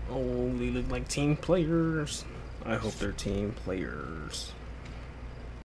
Oh, they look like team players. I hope they're team players.